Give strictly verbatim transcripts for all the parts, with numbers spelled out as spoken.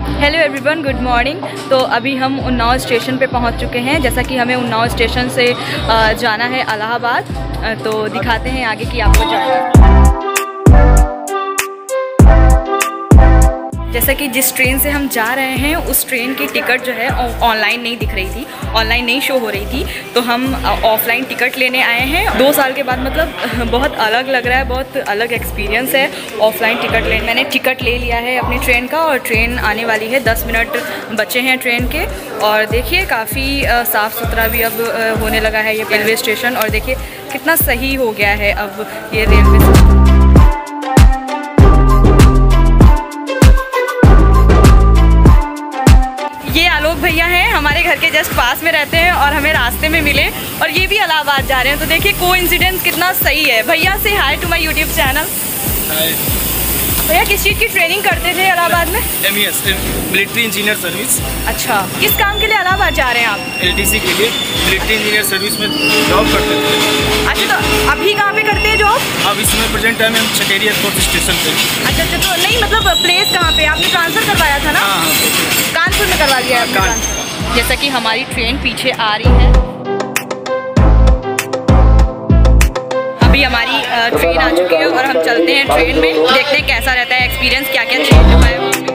Hello everyone, good morning. तो अभी हम उन्नाव स्टेशन पे पहुंच चुके हैं। जैसा कि हमें उन्नाव स्टेशन से जाना है इलाहाबाद, तो दिखाते हैं आगे की आपको जर्नी। जैसा कि जिस ट्रेन से हम जा रहे हैं उस ट्रेन की टिकट जो है ऑनलाइन नहीं दिख रही थी, ऑनलाइन नहीं शो हो रही थी, तो हम ऑफलाइन टिकट लेने आए हैं। दो साल के बाद मतलब बहुत अलग लग रहा है, बहुत अलग एक्सपीरियंस है ऑफलाइन टिकट लेने। मैंने टिकट ले लिया है अपनी ट्रेन का और ट्रेन आने वाली है, दस मिनट बचे हैं ट्रेन के। और देखिए काफ़ी साफ़ सुथरा भी अब होने लगा है ये रेलवे स्टेशन, और देखिए कितना सही हो गया है अब ये रेलवे स्टेशन। ये आलोक भैया हैं, हमारे घर के जस्ट पास में रहते हैं और हमें रास्ते में मिले, और ये भी इलाहाबाद जा रहे हैं। तो देखिए कोइंसिडेंस कितना सही है। भैया से hi to my YouTube channel. भैया किस चीज़ की ट्रेनिंग करते थे इलाहाबाद में? M E S, military engineer service. अच्छा, किस काम के लिए इलाहाबाद जा रहे हैं आप? एल टी सी के लिए, मिलिट्री इंजीनियर सर्विस में जॉब करते थे। अच्छा, तो अभी कहाँ पे करते हैं जॉब? अब इसमें प्रेजेंट टाइम हम छटेरी एयरपोर्ट स्टेशन पे। अच्छा अच्छा, तो नहीं मतलब प्लेस कहाँ पे? आपने ट्रांसफ़र करवाया था ना? हाँ हाँ, कानपुर में करवा लिया है आपने ट्रांसफ़र। जैसा कि हमारी ट्रेन पीछे आ रही है, अभी हमारी ट्रेन आ चुकी है और हम चलते हैं ट्रेन में, देखते हैं कैसा रहता है एक्सपीरियंस, क्या क्या चेंज हुआ है वहाँ पे।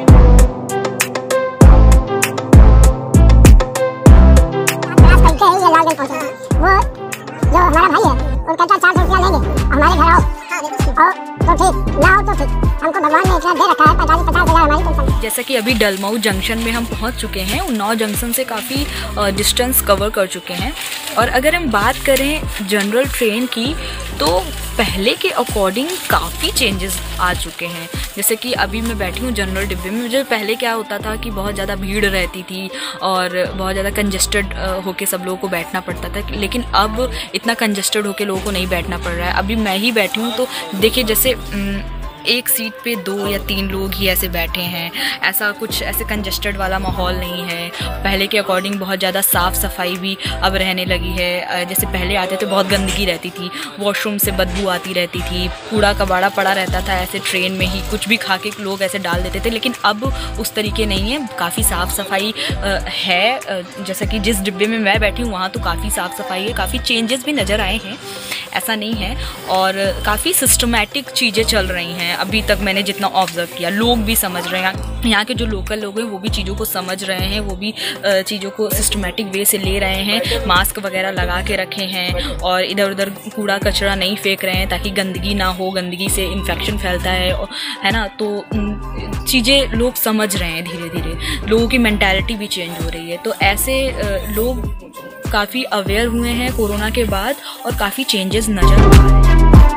वो जो हमारा भाई है वो कहता चार सौ रुपया लेंगे हमारे घर आओ, और तो ठीक ना हो तो ठीक, हमको भगवान ने इतना दे रखा है पैंतालीस पचास हज़ार हमारी पेंशन। जैसा कि अभी डलमऊ जंक्शन में हम पहुंच चुके हैं, उन्नाव जंक्शन से काफ़ी डिस्टेंस कवर कर चुके हैं। और अगर हम बात करें जनरल ट्रेन की, तो पहले के अकॉर्डिंग काफ़ी चेंजेस आ चुके हैं। जैसे कि अभी मैं बैठी हूँ जनरल डिब्बे में, मुझे पहले क्या होता था कि बहुत ज़्यादा भीड़ रहती थी और बहुत ज़्यादा कंजेस्टेड होके सब लोगों को बैठना पड़ता था, लेकिन अब इतना कंजेस्टेड होके लोगों को नहीं बैठना पड़ रहा है। अभी मैं ही बैठी हूँ तो देखिए जैसे एक सीट पे दो या तीन लोग ही ऐसे बैठे हैं, ऐसा कुछ ऐसे कंजेस्टेड वाला माहौल नहीं है। पहले के अकॉर्डिंग बहुत ज़्यादा साफ़ सफाई भी अब रहने लगी है। जैसे पहले आते थे बहुत गंदगी रहती थी, वॉशरूम से बदबू आती रहती थी, कूड़ा कबाड़ा पड़ा रहता था, ऐसे ट्रेन में ही कुछ भी खा के लोग ऐसे डाल देते थे। लेकिन अब उस तरीके नहीं है, काफ़ी साफ़ सफाई है। जैसा कि जिस डिब्बे में मैं बैठी हूँ वहाँ तो काफ़ी साफ़ सफाई है, काफ़ी चेंजेस भी नज़र आए हैं, ऐसा नहीं है। और काफ़ी सिस्टमेटिक चीज़ें चल रही हैं अभी तक मैंने जितना ऑब्जर्व किया। लोग भी समझ रहे हैं, यहाँ के जो लोकल लोग हैं वो भी चीज़ों को समझ रहे हैं, वो भी चीज़ों को सिस्टमेटिक वे से ले रहे हैं, मास्क वगैरह लगा के रखे हैं और इधर उधर कूड़ा कचरा नहीं फेंक रहे हैं ताकि गंदगी ना हो, गंदगी से इन्फेक्शन फैलता है, है ना। तो चीज़ें लोग समझ रहे हैं, धीरे धीरे लोगों की मेंटालिटी भी चेंज हो रही है। तो ऐसे लोग काफ़ी अवेयर हुए हैं कोरोना के बाद और काफ़ी चेंजेस नज़र आ रहे हैं।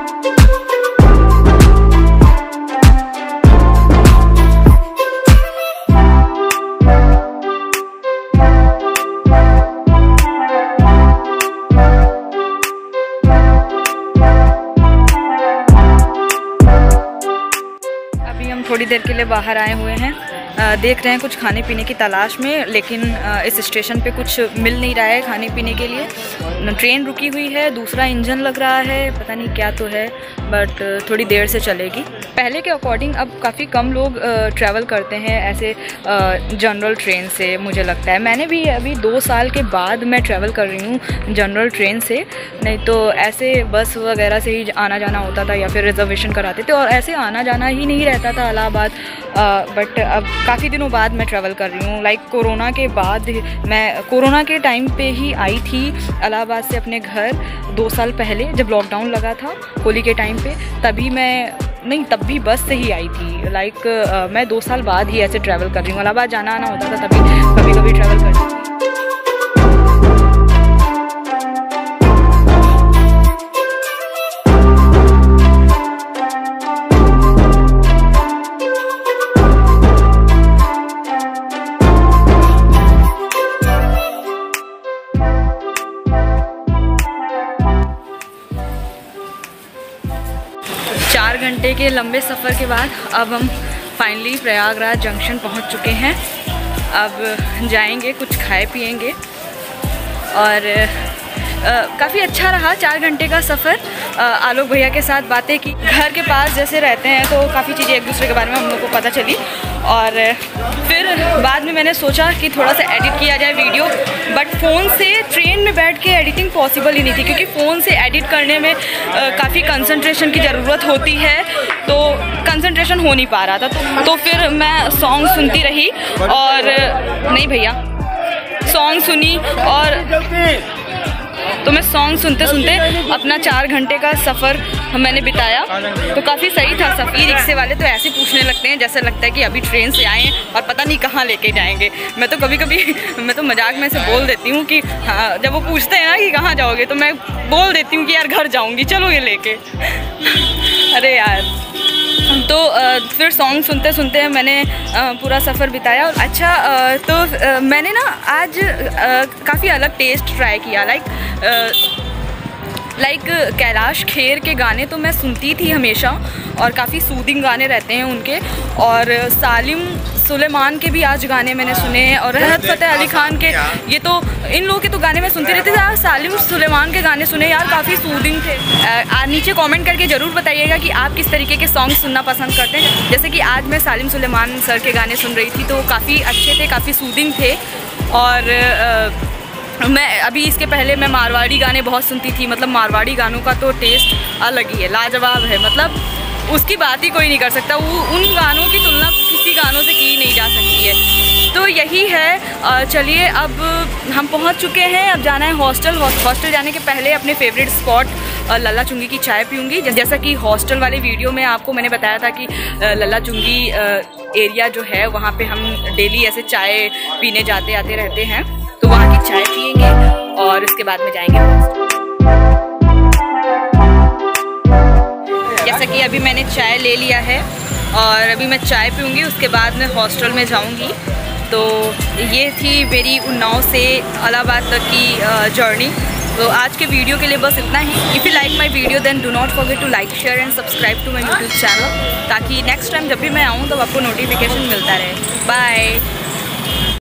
अभी हम थोड़ी देर के लिए बाहर आए हुए हैं, आ, देख रहे हैं कुछ खाने पीने की तलाश में, लेकिन आ, इस स्टेशन पे कुछ मिल नहीं रहा है खाने पीने के लिए। ट्रेन रुकी हुई है, दूसरा इंजन लग रहा है, पता नहीं क्या तो है, बट थोड़ी देर से चलेगी। पहले के अकॉर्डिंग अब काफ़ी कम लोग ट्रैवल करते हैं ऐसे जनरल ट्रेन से, मुझे लगता है। मैंने भी अभी दो साल के बाद मैं ट्रैवल कर रही हूँ जनरल ट्रेन से, नहीं तो ऐसे बस वगैरह से ही आना जाना होता था या फिर रिजर्वेशन कराते थे, और ऐसे आना जाना ही नहीं रहता था इलाहाबाद। बट अब काफ़ी दिनों बाद मैं ट्रैवल कर रही हूँ, लाइक कोरोना के बाद। मैं कोरोना के टाइम पे ही आई थी इलाहाबाद से अपने घर, दो साल पहले जब लॉकडाउन लगा था होली के टाइम पे, तभी मैं नहीं तब भी बस से ही आई थी। लाइक मैं दो साल बाद ही ऐसे ट्रैवल कर रही हूँ, इलाहाबाद जाना आना होता था तभी कभी कभी ट्रैवल करती थी। चार घंटे के लंबे सफ़र के बाद अब हम फाइनली प्रयागराज जंक्शन पहुंच चुके हैं। अब जाएंगे, कुछ खाए पिएंगे, और काफ़ी अच्छा रहा चार घंटे का सफ़र। आलोक भैया के साथ बातें की, घर के पास जैसे रहते हैं तो काफ़ी चीज़ें एक दूसरे के बारे में हम लोग को पता चली। और फिर बाद में मैंने सोचा कि थोड़ा सा एडिट किया जाए वीडियो, बट फ़ोन से ट्रेन में बैठ के एडिटिंग पॉसिबल ही नहीं थी, क्योंकि फ़ोन से एडिट करने में काफ़ी कंसंट्रेशन की ज़रूरत होती है, तो कंसंट्रेशन हो नहीं पा रहा था। तो, तो फिर मैं सॉन्ग सुनती रही और नहीं भैया सॉन्ग सुनी, और तो मैं सॉन्ग सुनते सुनते अपना चार घंटे का सफ़र मैंने बिताया। तो काफ़ी सही था सफ़र। रिक्शे वाले तो ऐसे पूछने लगते हैं जैसे लगता है कि अभी ट्रेन से आए और पता नहीं कहाँ लेके जाएंगे। मैं तो कभी कभी मैं तो मजाक में से बोल देती हूँ कि हाँ, जब वो पूछते हैं ना कि कहाँ जाओगे, तो मैं बोल देती हूँ कि यार घर जाऊँगी, चलो ये लेके। अरे यार, तो आ, फिर सॉन्ग सुनते सुनते मैंने आ, पूरा सफ़र बिताया। और अच्छा आ, तो आ, मैंने ना आज काफ़ी अलग टेस्ट ट्राई किया। लाइक लाइक कैलाश खेर के गाने तो मैं सुनती थी हमेशा, और काफ़ी सूदिंग गाने रहते हैं उनके, और सालिम सुलेमान के भी आज गाने मैंने सुने हैं, और रहत फ़तेह अली खान के, ये तो इन लोगों के तो गाने मैं सुनती रहती थी। यार सालिम सुलेमान के गाने सुने यार, काफ़ी सूदिंग थे। आ, नीचे कमेंट करके ज़रूर बताइएगा कि आप किस तरीके के सॉन्ग सुनना पसंद करते हैं। जैसे कि आज मैं सालिम सुलेमान सर के गाने सुन रही थी, तो काफ़ी अच्छे थे, काफ़ी सूदिंग थे। और आ, मैं अभी इसके पहले मैं मारवाड़ी गाने बहुत सुनती थी। मतलब मारवाड़ी गानों का तो टेस्ट अलग ही है, लाजवाब है, मतलब उसकी बात ही कोई नहीं कर सकता। वो उन गानों की तुलना किसी गानों से की नहीं जा सकती है। तो यही है। चलिए अब हम पहुंच चुके हैं, अब जाना है हॉस्टल। हॉस्टल जाने के पहले अपने फेवरेट स्पॉट लल्ला चुंगी की चाय पीऊँगी। जैसा कि हॉस्टल वाले वीडियो में आपको मैंने बताया था कि लल्ला चुंगी एरिया जो है वहाँ पे हम डेली ऐसे चाय पीने जाते आते रहते हैं, तो वहाँ की चाय पियेंगे और उसके बाद में जाएंगे हॉस्टल। जैसा कि अभी मैंने चाय ले लिया है और अभी मैं चाय पीऊँगी, उसके बाद मैं हॉस्टल में जाऊँगी। तो ये थी मेरी उन्नाव से इलाहाबाद तक की जर्नी। तो आज के वीडियो के लिए बस इतना ही। If you like my video then do not forget to like share and subscribe to my YouTube channel, ताकि नेक्स्ट टाइम जब भी मैं आऊँ तो आपको नोटिफिकेशन मिलता रहे। बाय।